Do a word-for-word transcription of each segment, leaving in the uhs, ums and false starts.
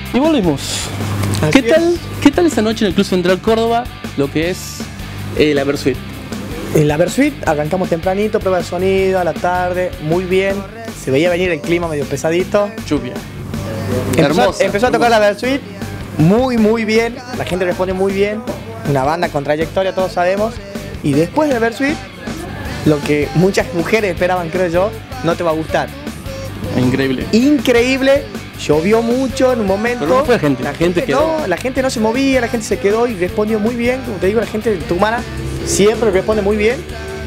Y volvimos. Así ¿Qué tal, es. ¿Qué tal esa noche en el Club Central Córdoba? Lo que es eh, la Versuit. En la Versuit arrancamos tempranito, prueba de sonido a la tarde, muy bien. Se veía venir el clima medio pesadito. Lluvia. Empezó, Hermosa, empezó a tocar la Versuit muy, muy bien. La gente responde muy bien. Una banda con trayectoria, todos sabemos. Y después de la Versuit, lo que muchas mujeres esperaban, creo yo, no te va a gustar. Increíble. Increíble. Llovió mucho en un momento. Pero no fue gente, La la gente gente quedó. no, la gente no se movía, la gente se quedó y respondió muy bien. Como te digo, la gente de Tucumana siempre responde muy bien.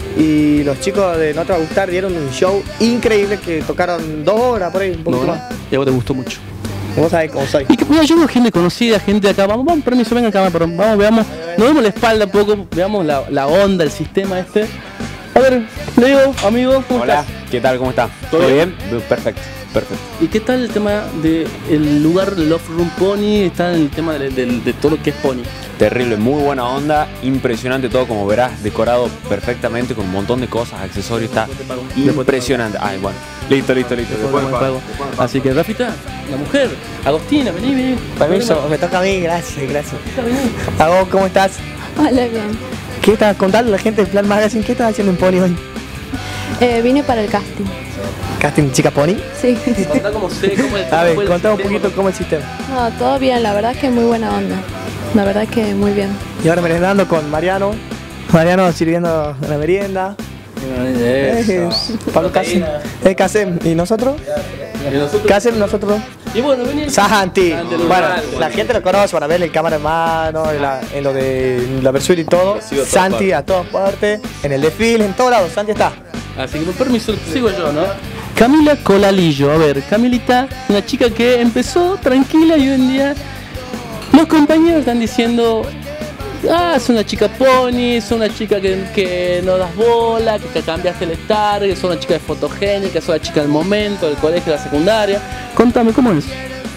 Y los chicos de No Te Va a Gustar dieron un show increíble que tocaron dos horas por ahí, un poquito No, más. y a vos te gustó mucho. Vos sabés cómo soy. Y que, mira, yo veo gente conocida, gente de acá. Vamos, vamos, permiso, venga acá, perdón. Vamos, veamos. Nos vemos la espalda un poco, veamos la, la onda, el sistema este. A ver, le digo, amigo, ¿cómo Hola, estás? ¿qué tal? ¿Cómo está? ¿Todo ¿Todo bien? bien? Perfecto, perfecto. ¿Y qué tal el tema del lugar Love Room Pony? Está en el tema de, de, de todo lo que es Pony. Terrible, muy buena onda, impresionante todo, como verás, decorado perfectamente con un montón de cosas, accesorios, está Después te pago. Después te impresionante. Ay, bueno, listo, listo, listo. Después me pago. Así que, Rafita, la mujer, Agostina, vení, vení. Permiso, me toca a mí, gracias, gracias. Vení. A vos, ¿cómo estás? Hola, bien. ¿Qué estás contando a la gente de Plan Magazine? ¿Qué estás haciendo en Pony hoy? Eh, vine para el casting. ¿Casting chica Pony? Sí. Contá cómo sé, cómo es. A ver, cómo es el contá un sistema. poquito cómo es el sistema. No, todo bien, la verdad es que muy buena onda. La verdad es que muy bien. Y ahora merendando con Mariano. Mariano sirviendo la merienda. Eso. Es Pablo Casem. Eh, Casem. ¿Y nosotros? Y nosotros- Casem, nosotros. Y bueno, vení. Santi. Santi, Bueno, Uruguay, la gente lo conoce para ver el cámara en mano, en, la- en lo de la Versuit y todo. Lo sigo a todas Santi partes. a todas partes, en el desfile, en todos lados. Santi está. Así que con permiso, sigo yo, ¿no? Camila Colalillo, a ver, Camilita, una chica que empezó tranquila y hoy en día los compañeros están diciendo, ah, es una chica pony, es una chica que, que no das bola, que te cambiaste el estar, que es una chica fotogénica, es una chica del momento, del colegio, de la secundaria. Contame, ¿cómo es?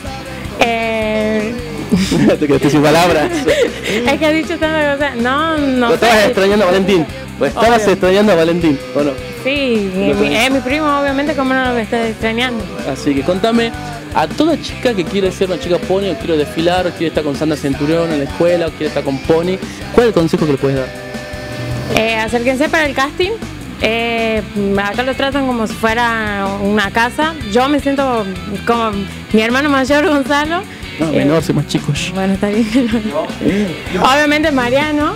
Eh, Te quedaste sin palabras. es que he dicho tantas cosas. No, no. Lo estabas sé. extrañando a Valentín. Lo estabas Obvio. extrañando a Valentín, ¿o no? Sí, mi- Lo mi- tenés. es mi primo, obviamente, como no lo estoy extrañando. Así que contame, a toda chica que quiere ser una chica pony, o quiere desfilar, o quiere estar con Sandra Centurión en la escuela, o quiere estar con pony, ¿cuál es el consejo que le puedes dar? Eh, acérquense para el casting. Eh, acá lo tratan como si fuera una casa. Yo me siento como mi hermano mayor, Gonzalo. No, Eh, menor, soy más chicos. Bueno, está bien. Obviamente Mariano.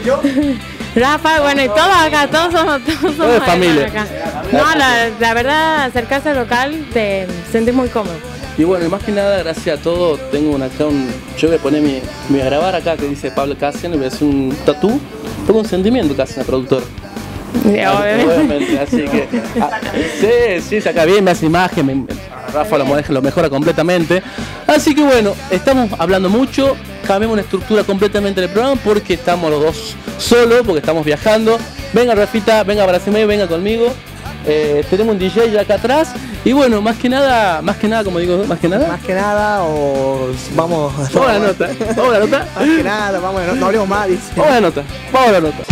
Rafa, bueno, y todos acá, todos somos, todos somos Todo de hermanos familia. acá. No, la, la verdad, acercarse al local te sentís muy cómodo. Y bueno, y más que nada, gracias a todo, tengo una, acá un, yo voy a poner mi, me voy a grabar acá que dice Pablo Cassian, y voy a hacer un tatú, tengo un sentimiento casi, el productor. Obviamente. Así que, ah, sí, sí, saca bien, me hace imagen, me- Rafa lo, maneja- lo mejora completamente. Así que bueno, estamos hablando mucho, cambiamos una estructura completamente del programa porque estamos los dos solos, porque estamos viajando. Venga Rafita, venga Bracimé, venga conmigo. Eh, tenemos un D J ya acá atrás. Y bueno, más que nada, más que nada, como digo, más que nada. Más que nada, o vamos. Vamos a la nota, vamos a la nota. Más que nada, vamos, no, no hablemos más, dice. Vamos a la nota, vamos a la nota.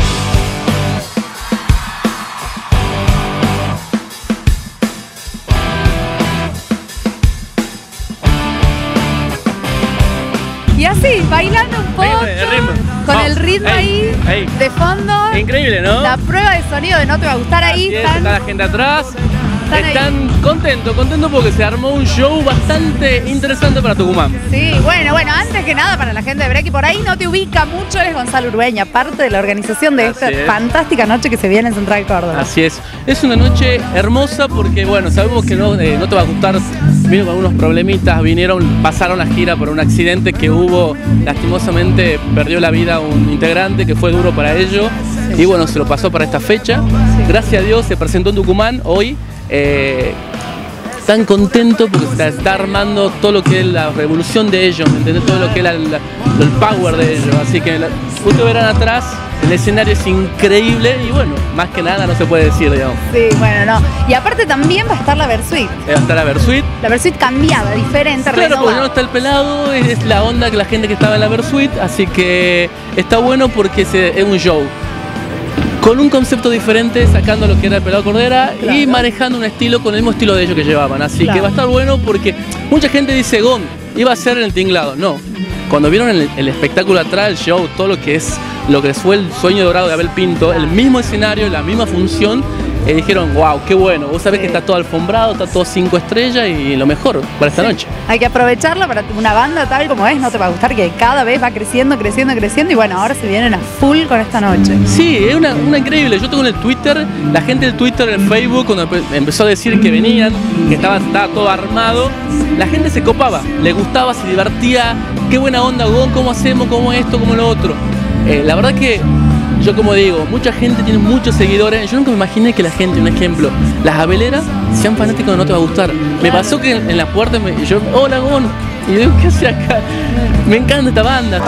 Y así, bailando un poco, el ritmo. con Vamos. el ritmo Ahí, ahí, ahí. de fondo. Increíble, ¿no? La prueba de sonido de No Te Va a Gustar ahí. Así es, están- está la gente atrás. están ahí. Están contentos, contentos porque se armó un show bastante interesante para Tucumán. Sí, bueno, bueno, antes que nada para la gente de Brecky, por ahí no te ubica mucho, eres Gonzalo Urueña, parte de la organización de esta Así es. fantástica noche que se viene en Central Córdoba. Así es. Es una noche hermosa porque, bueno, sabemos que no, eh, no te va a gustar. Vino con algunos problemitas, vinieron, pasaron la gira por un accidente que hubo. Lastimosamente perdió la vida un integrante que fue duro para ellos. Y bueno, se lo pasó para esta fecha. Gracias a Dios se presentó en Tucumán hoy. Eh, Están contentos porque se está armando todo lo que es la revolución de ellos, ¿me entendés? Todo lo que es la- la- el power de ellos. Así que la- ustedes verán atrás, el escenario es increíble y bueno, más que nada no se puede decir, digamos. Sí, bueno, no. Y aparte también va a estar la Versuit. Va a estar la Versuit. La Versuit cambiada, diferente, Claro, porque no renovada. está el pelado, es la onda que la gente que estaba en la Versuit, así que está bueno porque se- es un show. Con un concepto diferente, sacando lo que era el pelado Cordera y Claro. manejando un estilo con el mismo estilo de ellos que llevaban. Así Claro. que va a estar bueno porque mucha gente dice, Gon, iba a ser en el tinglado. No, cuando vieron el, el espectáculo atrás, el show, todo lo que es, lo que fue el sueño dorado de Abel Pinto, el mismo escenario, la misma función, y dijeron, wow, qué bueno, vos sabés que está todo alfombrado, está todo cinco estrellas y lo mejor para esta noche. Hay que aprovecharlo para una banda tal como es, no te va a gustar, que cada vez va creciendo, creciendo, creciendo y bueno, ahora se vienen a full con esta noche. Sí, es una, una increíble. Yo tengo en el Twitter, la gente del Twitter, en el Facebook, cuando empezó a decir que venían, que estaba, estaba todo armado, la gente se copaba, le gustaba, se divertía, qué buena onda, Gon, cómo hacemos, cómo esto, cómo lo otro. Eh, la verdad que yo, como digo, mucha gente tiene muchos seguidores. Yo nunca me imaginé que la gente, un ejemplo, las abeleras sean fanáticos de No Te Va a Gustar. Me pasó que en, en la puerta me, yo, hola Gon, y yo digo, ¿qué hace acá? Me encanta esta banda.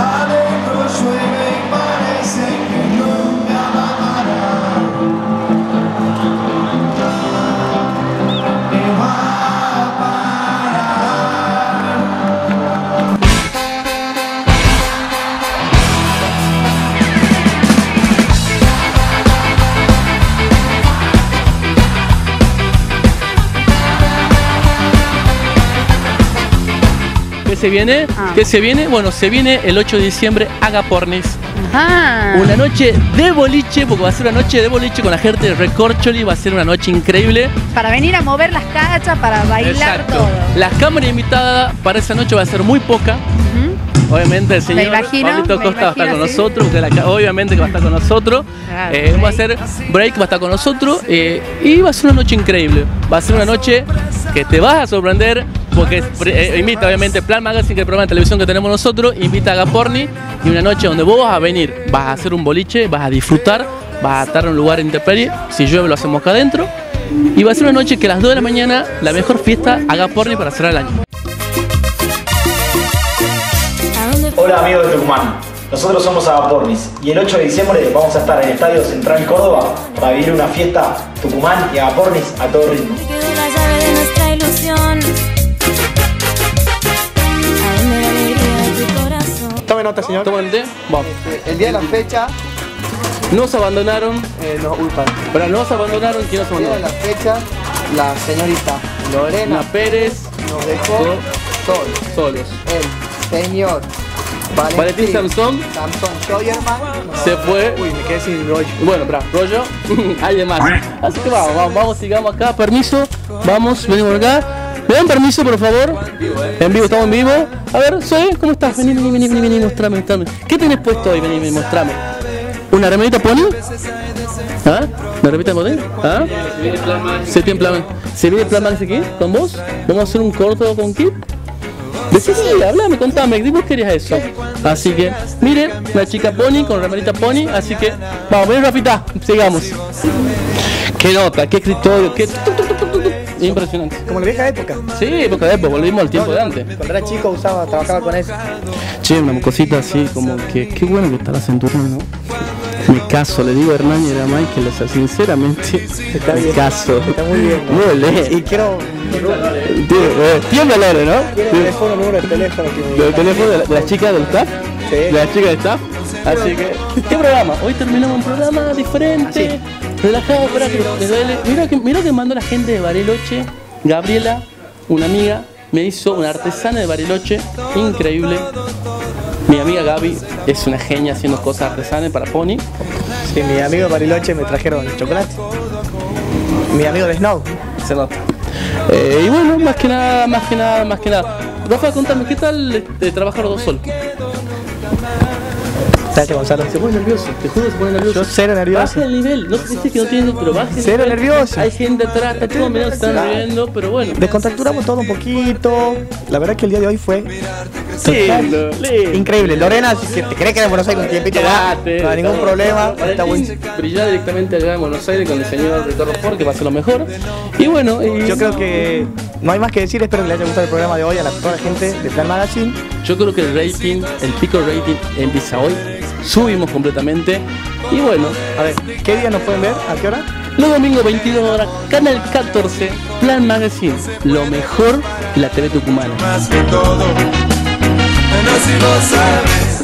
¿Qué se viene? Ah. ¿Qué se viene? Bueno, se viene el ocho de diciembre Agapornis. Ajá. Una noche de boliche, porque va a ser una noche de boliche con la gente de Recorcholi, va a ser una noche increíble. Para venir a mover las cachas, para bailar. Exacto. Todo. Las cámaras invitadas para esa noche va a ser muy poca. Uh-huh. Obviamente el señor Me imagino, Pablito me Costa va a estar imagino, con sí. nosotros, porque la, obviamente que va a estar con nosotros. Claro, Eh, va a ser Break, va a estar con nosotros eh, y va a ser una noche increíble. Va a ser una noche que te vas a sorprender, porque eh, invita obviamente Plan Magazine, que es el programa de televisión que tenemos nosotros, invita a Agaporni, y una noche donde vos vas a venir, vas a hacer un boliche, vas a disfrutar, vas a estar en un lugar de intemperie, si llueve lo hacemos acá adentro, y va a ser una noche que a las dos de la mañana, la mejor fiesta Agaporni para cerrar el año. Hola amigos de Tucumán, nosotros somos Agapornis y el ocho de diciembre vamos a estar en el Estadio Central Córdoba para vivir una fiesta Tucumán y Agapornis a todo ritmo. Tome nota, señor. Tomen té, vamos. El día de la fecha, Nos abandonaron, eh, no, uy, para. pero nos abandonaron, ¿quién nos El día de abandonó? la fecha, la señorita Lorena Ana Pérez, nos dejó solos. solos. El señor Valentín Valentín Samson Samson Scheuerman se fue. Uy, me quedé sin rollo. Bueno, para rollo, hay de más. Así que vamos, vamos, vamos, sigamos acá. Permiso, vamos, venimos acá. ¿Me dan permiso, por favor? En vivo, estamos en vivo. A ver, Zoe, ¿cómo estás? Vení, vení, vení, vení, vení, mostrame, mostrame. ¿Qué tenés puesto hoy? Vení, vení, mostrame. ¿Una remerita pony? ¿Ah? ¿Una remerita pony? ¿Ah? ¿Se tiene plan? ¿Se viene el plan Max aquí? ¿Con vos? ¿Vamos a hacer un corto con Kip? Decí, sí, hablame, contame, vos querías eso. Así que, miren, una chica pony con remerita pony, así que, vamos, ven Rafita, sigamos. Qué nota, qué escritorio, qué... Impresionante. Como la vieja época. Sí, porque después volvimos al tiempo de antes. Cuando era chico usaba, trabajaba con eso. Che, una cosita así, como que, qué bueno que está la cinturón, ¿no? Me caso, le digo a Hernán y a Michael, o sea, sinceramente, Está me bien. caso. Está muy bien. Muy bien. Y quiero Tiembla Lore, ¿no? quiero el teléfono, número de teléfono que me ¿El teléfono de la, de la chica del staff? Sí. ¿De la chica del staff? Así que, ¿qué programa? Hoy terminamos un programa diferente, relajado, para que les duele. Mira que, mira que mandó la gente de Bariloche, Gabriela, una amiga, me hizo una artesana de Bariloche, increíble. Mi amiga Gaby es una genia haciendo cosas artesanas para Pony. Sí, mi amigo de Bariloche me trajeron chocolate. Mi amigo de Snow. Se nota. Eh, y bueno, más que nada, más que nada, más que nada. Rafa, contame, ¿qué tal de trabajar dos solos? Gracias, Gonzalo. Se pone nervioso, te juro que se pone nervioso. Yo cero nervioso. Baja el nivel, no sé si que no tiene, pero baja el Cero nivel. nervioso. Hay gente atrás, está todo mirando, se están riendo, pero bueno. Descontracturamos todo un poquito. La verdad que el día de hoy fue Sí, lo- lindo. increíble. Lorena, si te querés quedar en Buenos Aires un tiempito más, Quédate, no hay ningún está problema. bueno. Está Valentín bueno. brillar directamente allá en Buenos Aires con el señor Ricardo Ford, que va a ser lo mejor. Y bueno, y Yo creo que no hay más que decir. Espero que les haya gustado el programa de hoy a la, toda la gente de Plan Magazine. yo creo que el rating, el pico rating empieza hoy. Subimos completamente. Y bueno, A ver, ¿qué día nos pueden ver? ¿A qué hora? los domingos veintidós horas, Canal catorce, Plan Magazine, lo mejor de la T V tucumana. Más que todo, no si lo sabes.